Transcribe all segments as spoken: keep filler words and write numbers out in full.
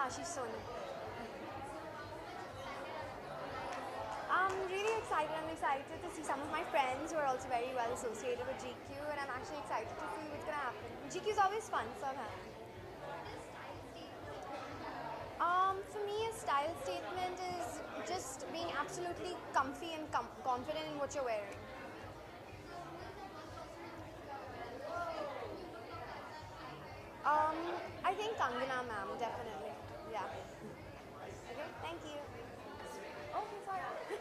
Ashish Sonu. I'm really excited. I'm excited to see some of my friends who are also very well associated with G Q, and I'm actually excited to see what's gonna happen. G Q is always fun, so I'm happy. Um, for me, a style statement is just being absolutely comfy and com- confident in what you're wearing. Um, I think Kangana ma'am, definitely. Yeah. Okay, thank you. Okay, sorry.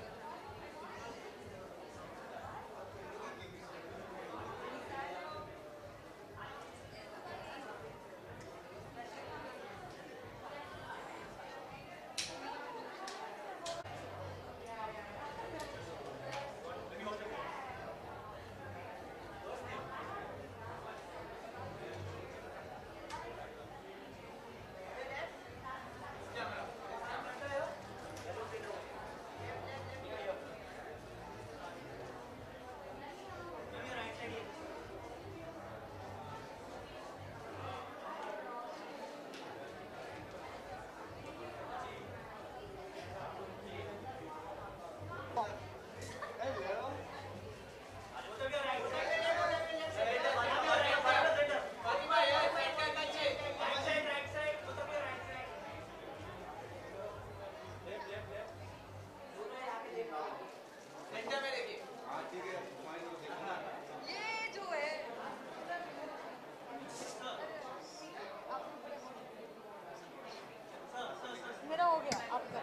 मेरा हो गया आपका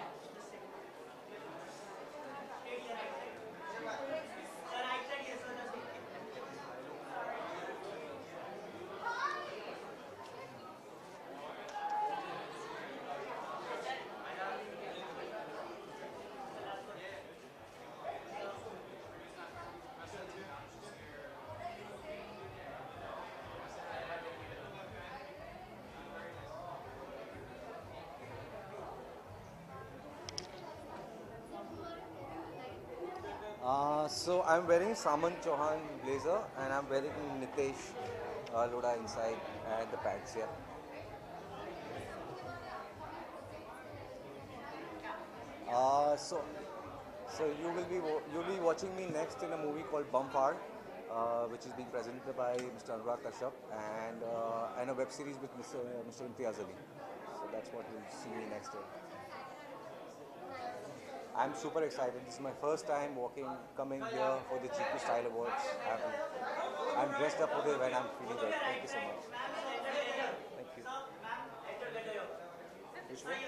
Uh, so I'm wearing Saman Chauhan blazer and I'm wearing Nitesh uh, Loda inside and the pants here. Uh, so so you will be wo- you'll be watching me next in a movie called Bumfar, uh, which is being presented by Mister Anurag Kashyap and uh, and a web series with Mister Mister Imtiaz Ali. So that's what you'll see me next in. I'm super excited. This is my first time walking, coming here for the G Q Style Awards. I'm, I'm dressed up for the event. I'm feeling good. Thank you so much. Thank you. Which one?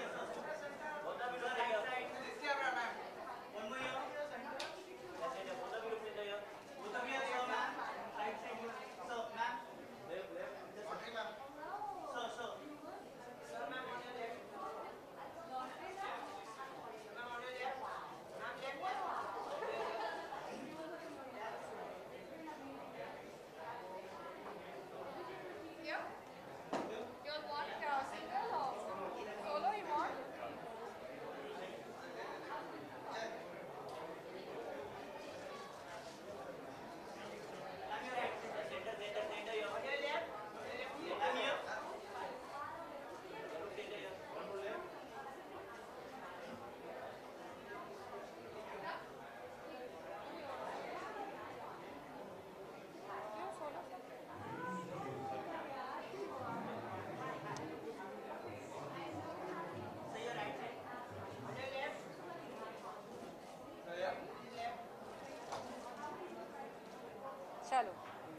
चलो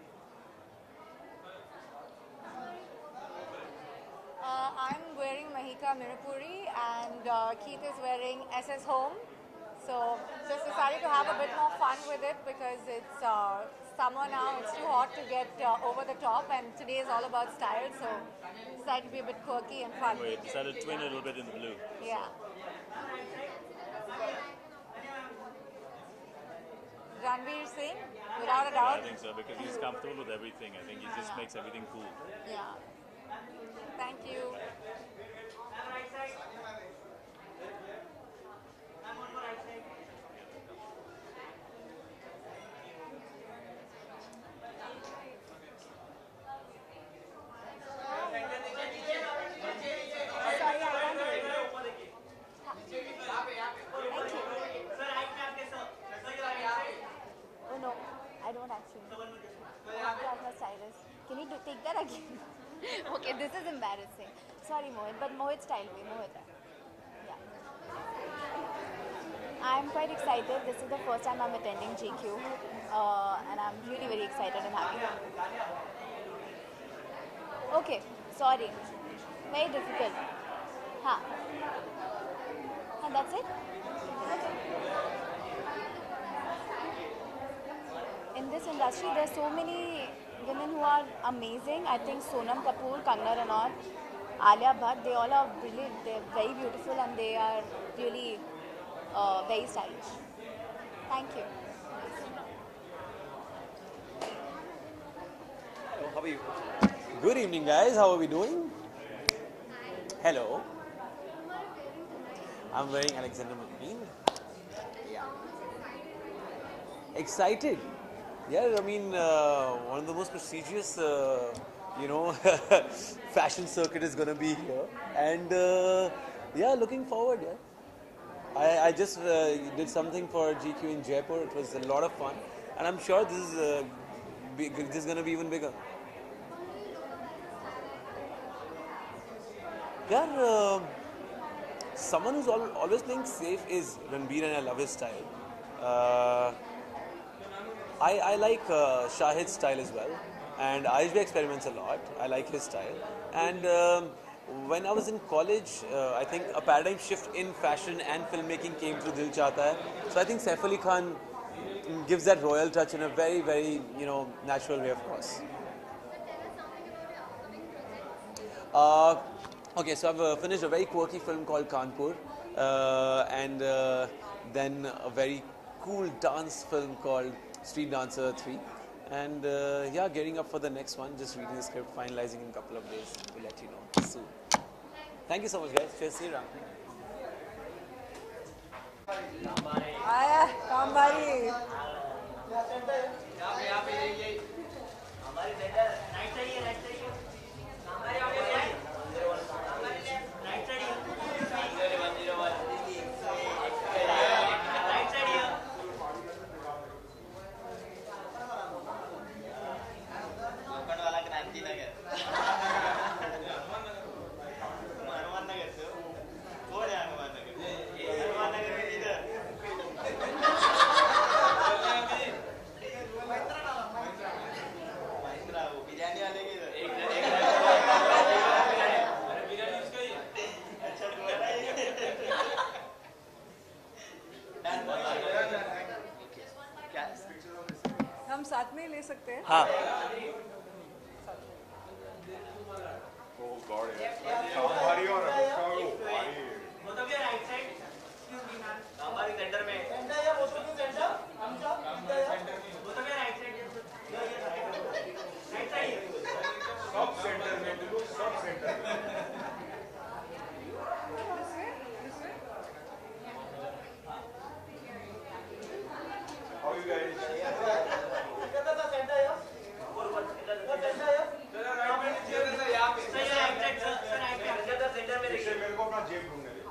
Uh, I'm wearing Mahika Mirapuri and uh, Keith is wearing S S Home. So just decided to have a bit more fun with it because it's uh, summer now. It's too hot to get uh, over the top, and today is all about style. So decided to be a bit quirky and fun. We decided to twin a little bit in the blue. Yeah. Ranveer Singh, without a Yeah, doubt. I think so because he's comfortable with everything. I think he just makes everything cool. Yeah. Thank you. Sorry, I can't hear Okay, this is embarrassing. Sorry, Mohit, but Mohit style way, Mohit. Yeah. I'm quite excited. This is the first time I'm attending G Q, uh, and I'm really very excited and happy. Okay, sorry. Very difficult. Huh. And that's it? Okay. In this industry, there's so many women who are amazing. I think Sonam Kapoor, Kangna Ranaut, Alia Bhatt, they all are brilliant. They're very beautiful and they are really uh, very stylish. Thank you. Hello, how are you? Good evening, guys. How are we doing? Hello. I'm wearing Alexander McQueen. Yeah. Excited. Yeah, I mean, uh, one of the most prestigious, uh, you know, fashion circuit is going to be here. And uh, yeah, looking forward, yeah. I, I just uh, did something for G Q in Jaipur. It was a lot of fun. And I'm sure this is, uh, big, this is going to be even bigger. Yeah, uh, someone who's al always playing safe is Ranbir, and I love his style. Uh, I, I like uh, Shahid's style as well, and Ayush experiments a lot. I like his style. And um, when I was in college, uh, I think a paradigm shift in fashion and filmmaking came through Dil Chahta Hai. So I think Saif Ali Khan gives that royal touch in a very, very, you know, natural way, of course. Uh, okay, so I've uh, finished a very quirky film called Kanpur, uh, and uh, then a very cool dance film called Street Dancer three, and uh, yeah, getting up for the next one, just reading the script, finalizing in a couple of days. We'll let you know soon. Thank you so much, guys. Cheers, see you around. Aya, Kambari. हम साथ में ले सकते हैं हाँ Oh God, Kambari or Kambari. Both of you right side. Excuse me, ma'am. Kambari center में. Center या both of you center. हम सब center में. Both of you right side. Right side. Sub center में, बिल्कुल sub center में. How are you guys? मेरे को अपना जेब ढूंढने दे।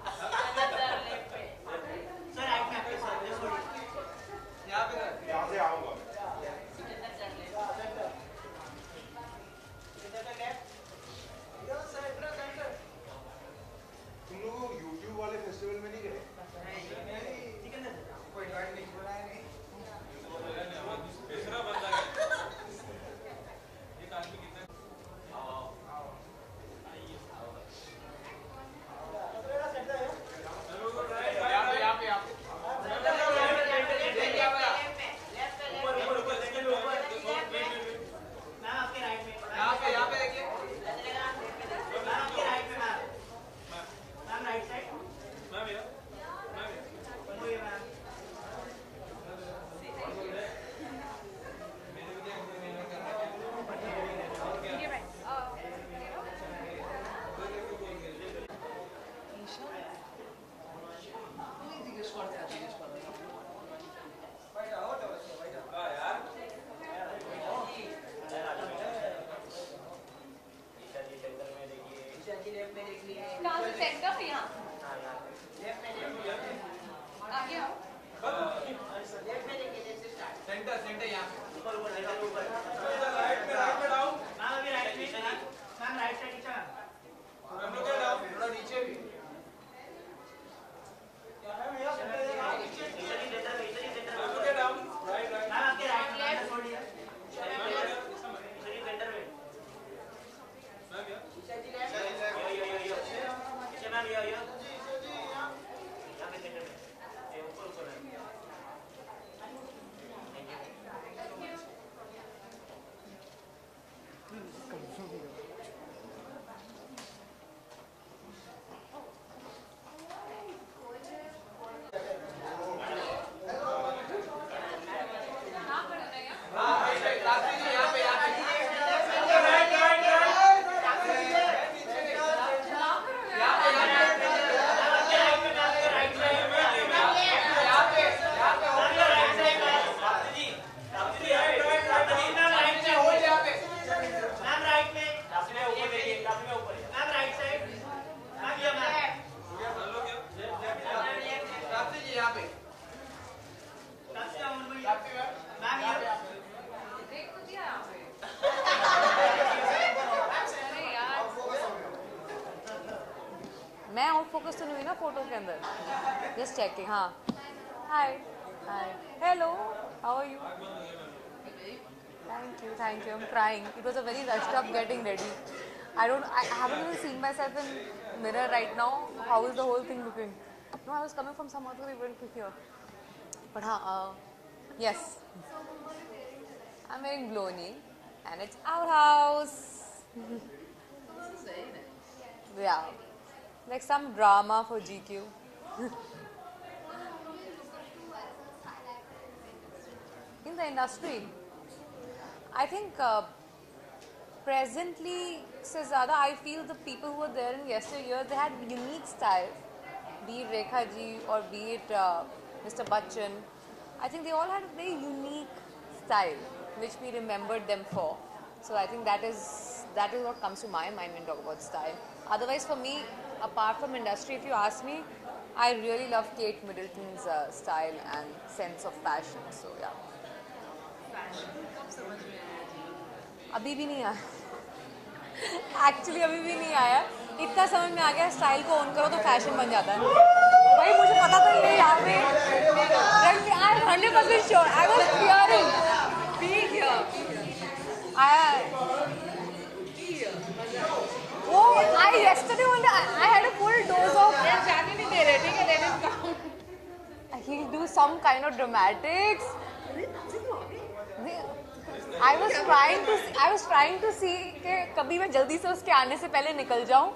यहाँ से आऊँगा। तुम लोग YouTube वाले फेस्टिवल में नहीं गए? कोई इनवाइट नहीं बुलाया नहीं। दूसरा बंदा है। एक आदमी कितने? Right side. अंदर. Just checking. हाँ. Hi. Hi. Hello. How are you? Thank you. Thank you. I'm crying. It was a very rushed up getting ready. I don't. I haven't even seen myself in mirror right now. How is the whole thing looking? No, I was coming from some other event to here. But हाँ. Uh, yes. I'm wearing bloney, and it's our house. Yeah, like some drama for G Q. In the industry, I think uh, presently, se zyada, I feel the people who were there in yesteryear, they had unique style. Be it Rekha ji or be it uh, Mister Bachchan, I think they all had a very unique style, which we remembered them for. So I think that is that is what comes to my mind when you talk about style. Otherwise, for me, apart from industry, if you ask me, I really love Kate Middleton's uh, style and sense of fashion. So yeah. अभी भी नहीं आया. Actually अभी भी नहीं आया. इतना समझ में आ गया स्टाइल को ऑन करो तो फैशन बन जाता है. भाई मुझे पता था ये यहाँ पे. I'm one hundred percent sure. I was fearing. Be here. I. Oh, I yesterday only I, I had a full dose of. जाने नहीं दे रहे, ठीक है? Let it count. He'll do some kind of dramatics. I was trying to see, I was trying to see कि कभी मैं जल्दी से उसके आने से पहले निकल जाऊं.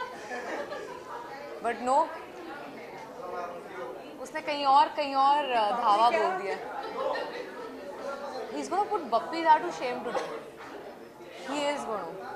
But no. उसने कहीं और कहीं और धावा बोल दिया. He's gonna put Bappy Dad to shame today. He is gonna.